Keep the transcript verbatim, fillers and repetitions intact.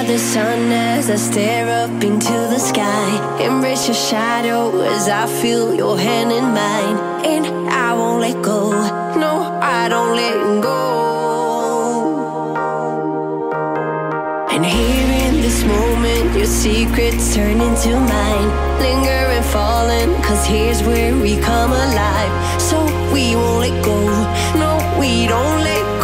the sun as I stare up into the sky. Embrace your shadow as I feel your hand in mine. And I won't let go, no, I don't let go. And here in this moment, your secrets turn into mine. Linger and falling, cause here's where we come alive. So we won't let go, no, we don't let go.